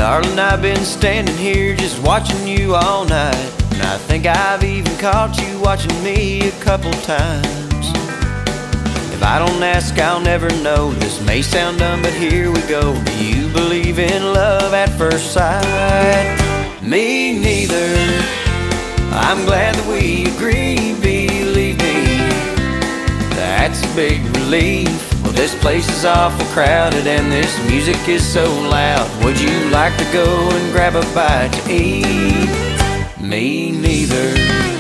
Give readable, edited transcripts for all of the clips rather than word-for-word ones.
Darling, I've been standing here just watching you all night, and I think I've even caught you watching me a couple times. If I don't ask, I'll never know. This may sound dumb, but here we go. Do you believe in love at first sight? Me neither. I'm glad that we agree, believe me. That's a big relief. Well, this place is awful crowded and this music is so loud. Would you like to go and grab a bite to eat? Me neither.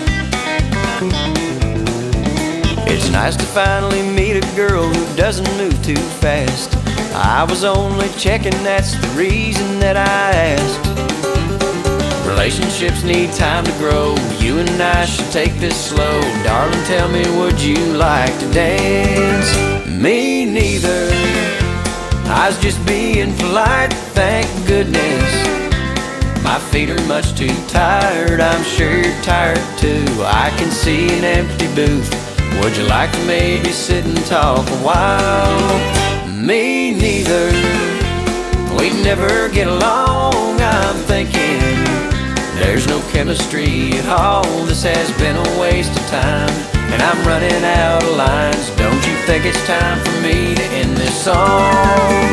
It's nice to finally meet a girl who doesn't move too fast. I was only checking, that's the reason that I asked. Relationships need time to grow. You and I should take this slow. Darling, tell me, would you like to dance? Me neither. I was just being polite, thank goodness. My feet are much too tired, I'm sure you're tired too. I can see an empty booth. Would you like to maybe sit and talk a while? Me neither. We'd never get along, I'm thinking. There's no chemistry at all. This has been a waste of time, and I'm running out of lines. Don't you think it's time for me to end this song?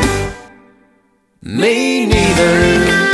Me neither.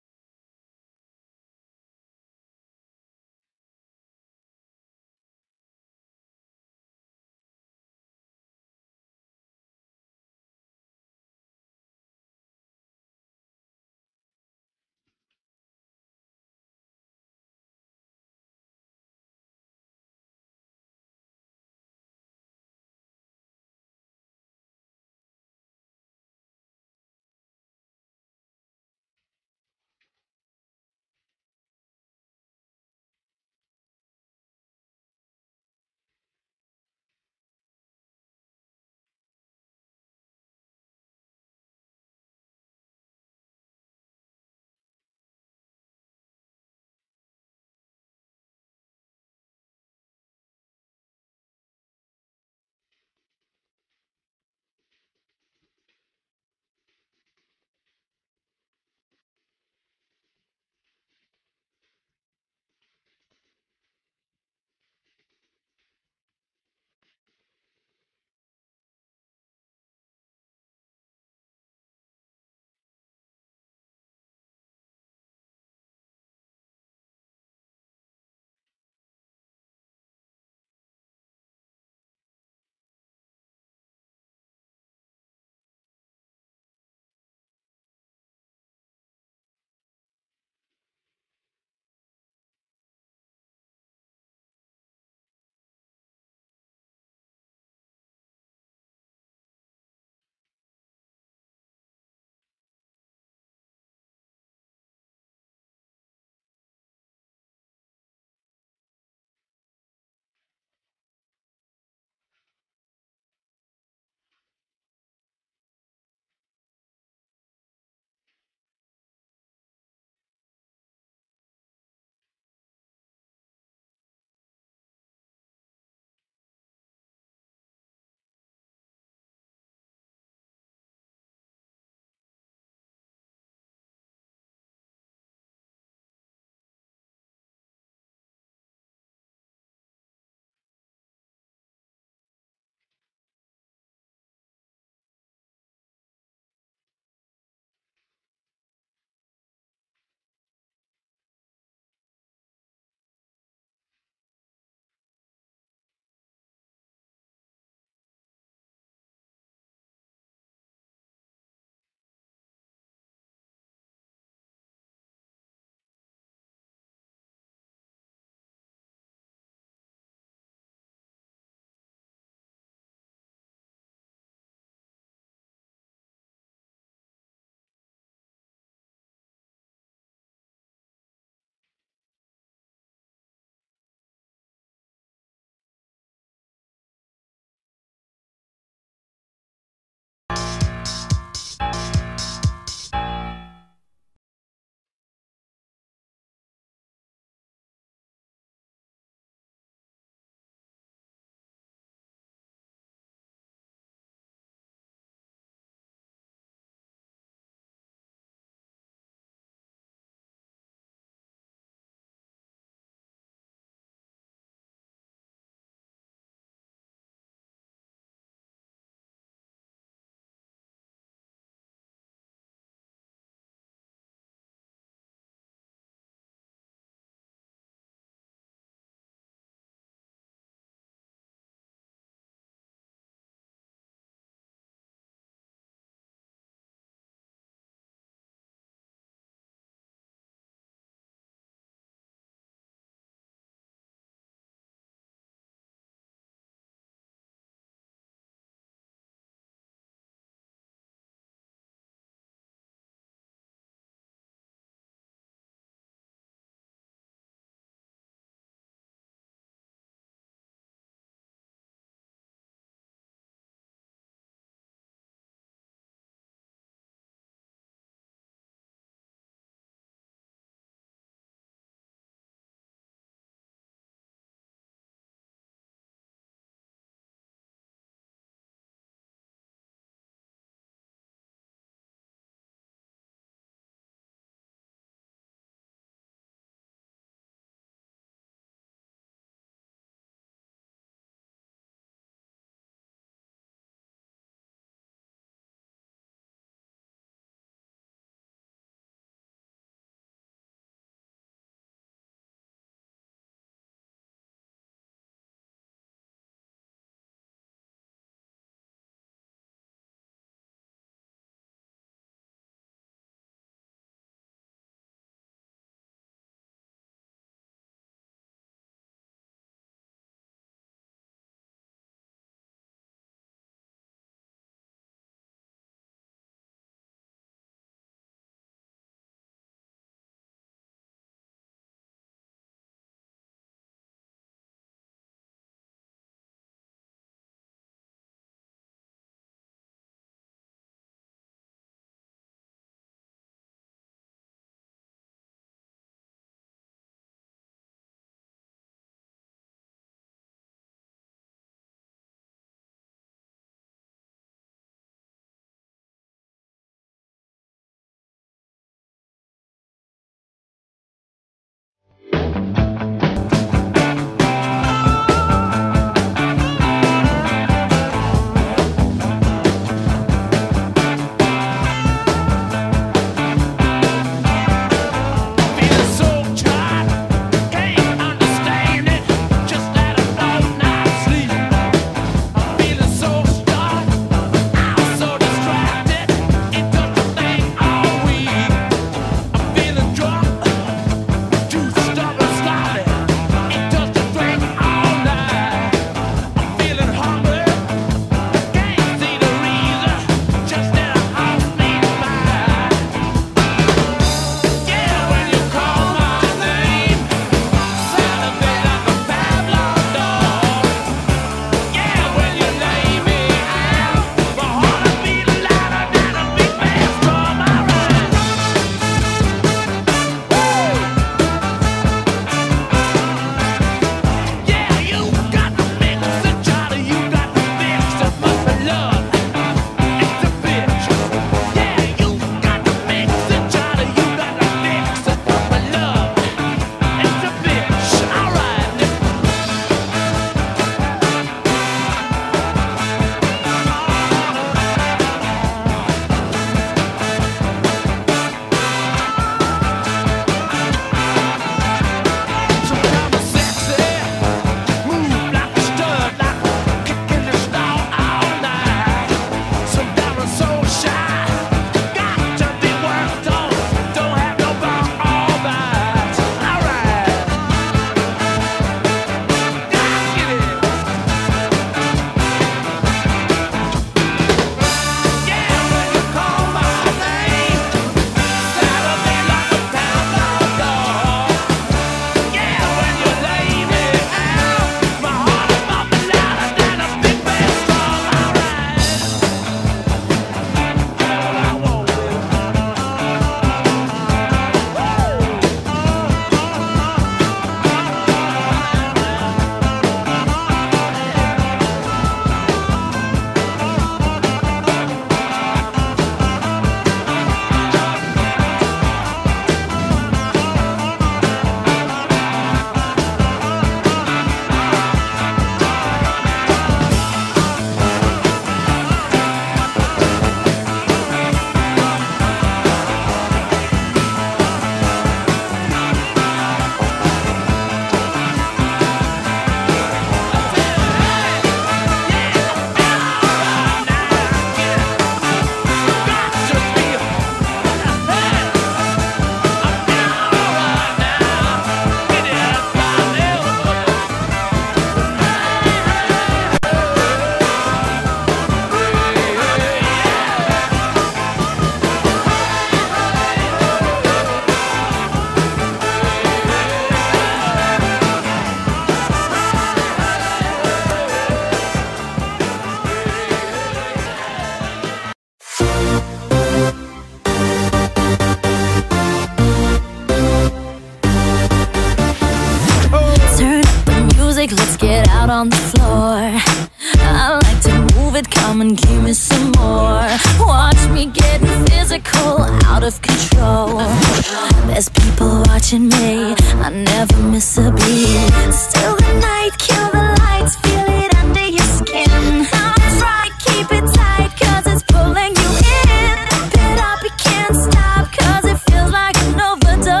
I like to move it, come and give me some more. Watch me getting physical, out of control. There's people watching me, I never miss a beat. Still the night, kill the lights, feel it under your skin. Now try, keep it tight, cause it's pulling you in. Pump it up, you can't stop, cause it feels like an overdose.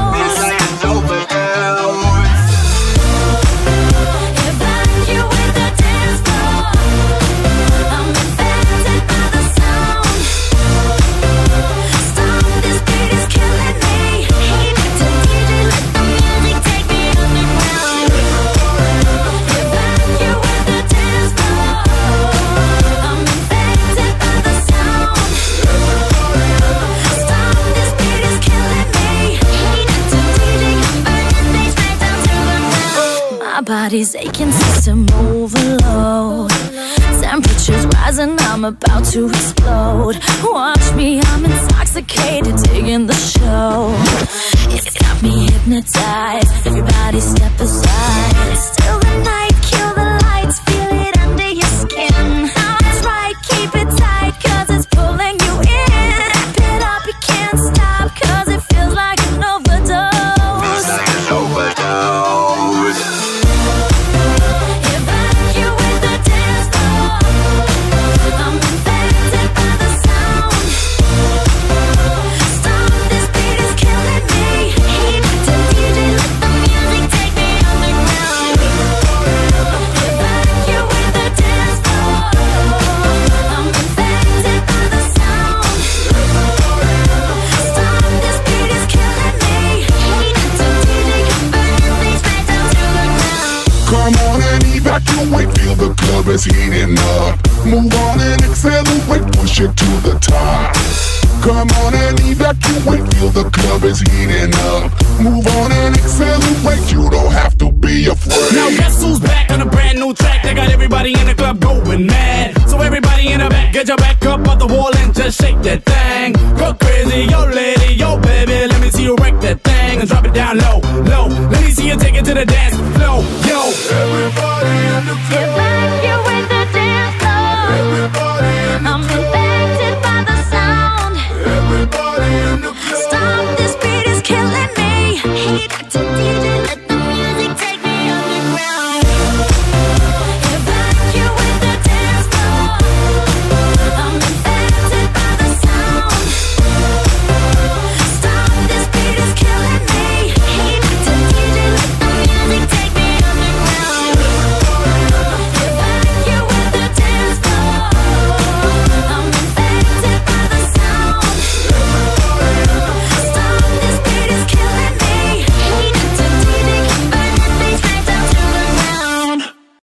Body's aching, system overload. Temperature's rising, I'm about to explode. Watch me, I'm intoxicated, digging the show. It's got me hypnotized, everybody step aside. Still the night, kill the lights, feel it under your skin. That's right, keep it tight, cause it's pulling you in. Wrap it up, you can't stop, cause it feels like an overdose. Like an overdose. Evacuate, feel the club is heating up. Move on and accelerate, push it to the top. Come on and evacuate, feel the club is heating up. Move on and accelerate, you don't have to be afraid. Now guess who's back on a brand new track? They got everybody in the club going mad. So everybody in the back, get your back up off the wall and just shake that thing. Go crazy, yo lady, yo baby, let me see you wreck that thing and drop it down low, low. Let me see you take it to the dance floor, yo. Everybody in the club, Evacuate the dance floor. everybody in the I'm club, infected by the sound. everybody in the club. Stop, this beat is killing me. Heat to DJ, let the music take me underground. Evacuate the dance floor. I'm infected by the sound. Stop, this beat is killing me. Heat to DJ, let the music take me underground. Evacuate the dance floor. I'm infected by the sound. Stop, this beat is killing me. Heat to DJ, burn the bass right down to the ground.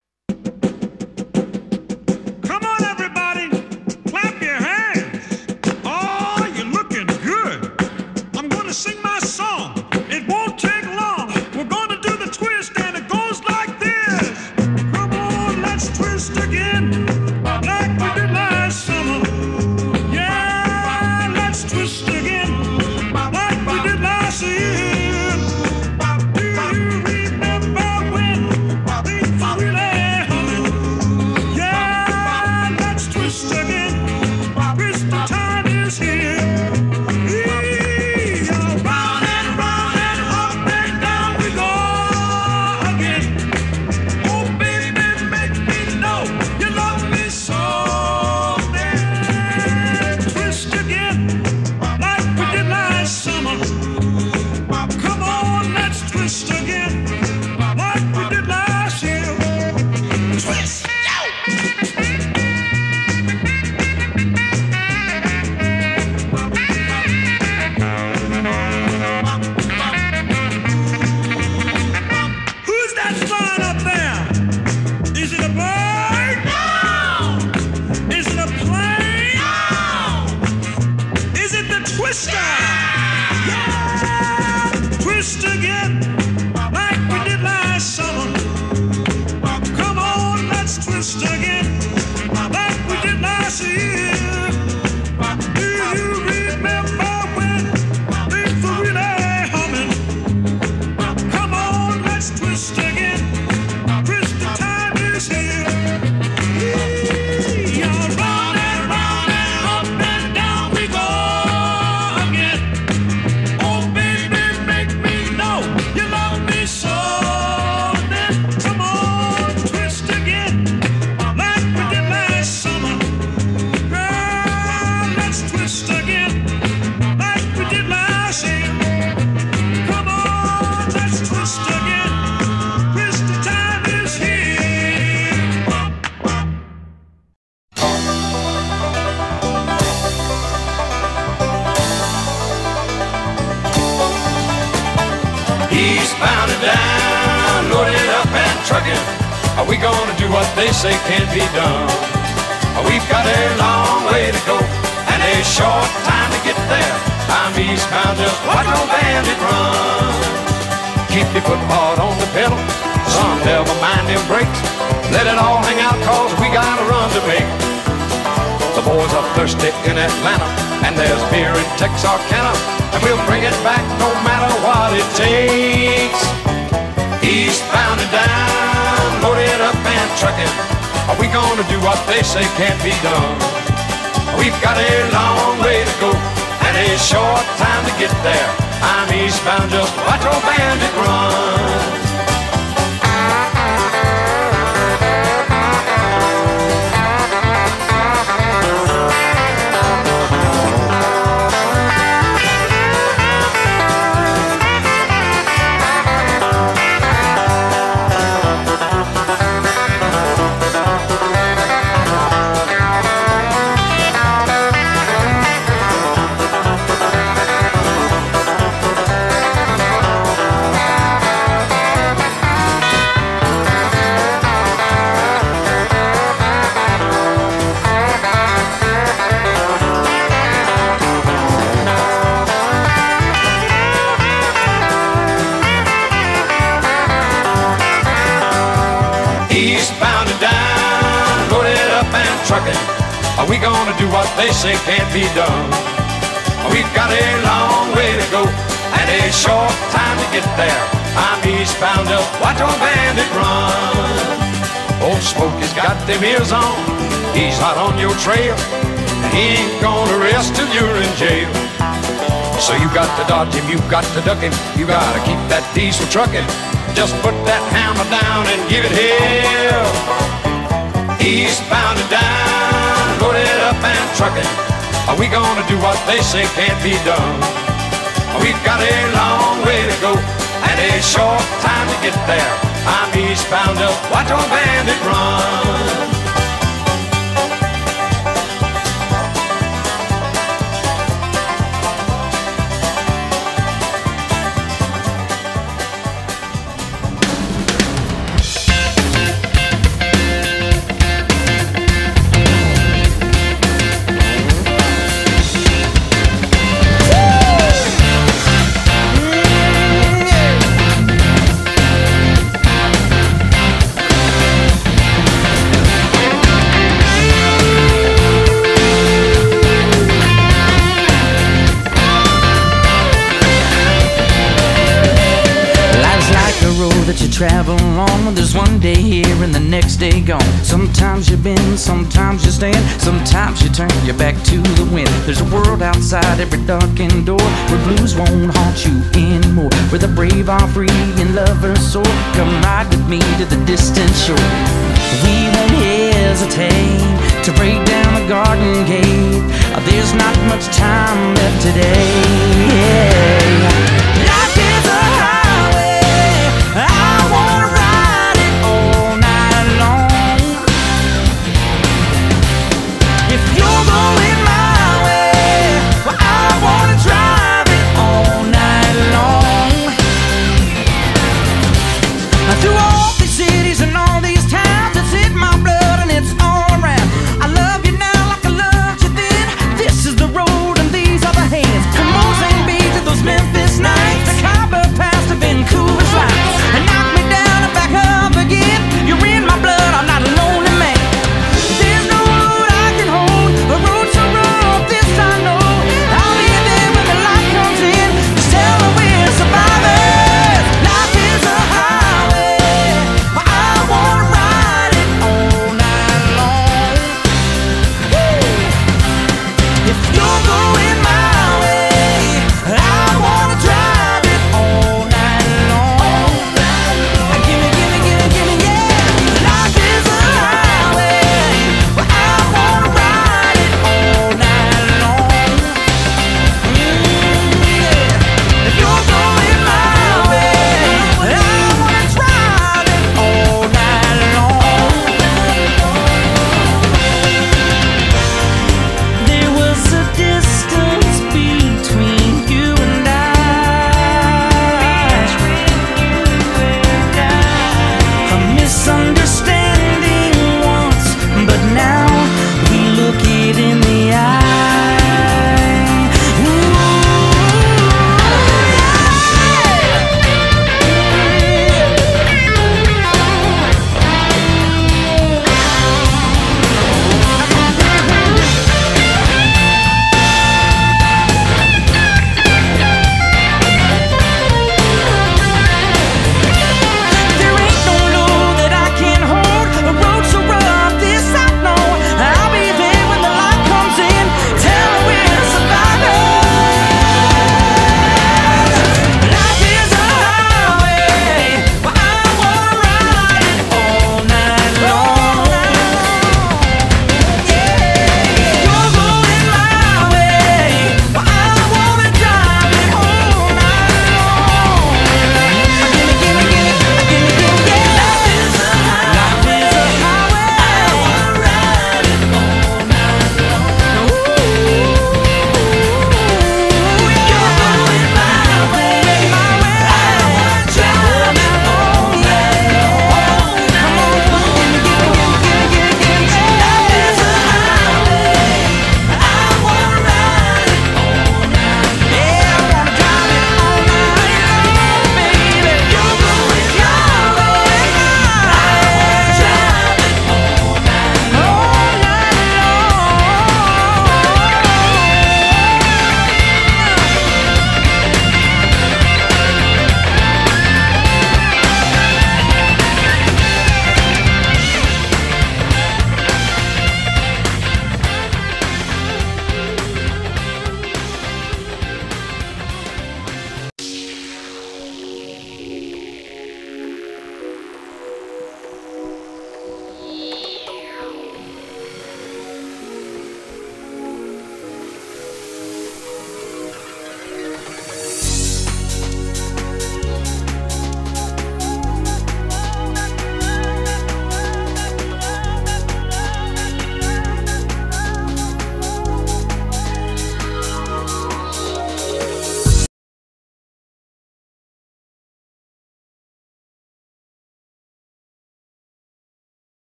Come on, everybody, clap your hands. Oh, you're looking good. I'm gonna sing my song. It won't take long. We're gonna do the twist, and it goes like this. Come on, let's twist again, like we did last summer. Yeah, let's twist again, like we did last year. Do you remember when things were really humming? Yeah, let's twist again. Twist the time is here. Round and up and down we go again. Oh baby, make me know you love me so. Twist again, like we did last summer. Come on, let's twist again, like we did last year. Twist. Who's that flying up there? Is it a bird? No! Is it a plane? No! Is it the twister? Yeah! Twist again, like we did last summer. Come on, let's twist again, like we did last year. Do you remember when things were really humming? Come on, let's twist again. Twist the time is here. Are we gonna do what they say can't be done? We've got a long way to go and a short time to get there. I'm eastbound, just watch old bandit run. Keep your foot hard on the pedal, son, never mind them brakes. Let it all hang out, cause we got a run to make. The boys are thirsty in Atlanta, and there's beer in Texarkana, and we'll bring it back no matter what it takes. Eastbound and down, loaded up and trucking. Are we gonna do what they say can't be done? We've got a long way to go and a short time to get there. I'm eastbound, just watch old bandit run. Eastbound and down, loaded up and trucking. Are we gonna do what they say can't be done? We've got a long way to go and a short time to get there. I'm eastbound, just watch old bandit run. Old Smokey's got them ears on, he's hot on your trail, and he ain't gonna rest till you're in jail. So you got to dodge him, you got to duck him, you gotta keep that diesel trucking. Just put that hammer down and give it hell. Eastbound and down, loaded up and trucking. Are we gonna do what they say can't be done? We've got a long way to go and a short time to get there. I'm eastbound, just watch old bandit run. That you travel on, there's one day here and the next day gone. Sometimes you bend, sometimes you stand, sometimes you turn your back to the wind. There's a world outside every darkened door where blues won't haunt you anymore, where the brave are free and lovers soar. Come ride with me to the distant shore. We won't hesitate to break down the garden gate. There's not much time left today.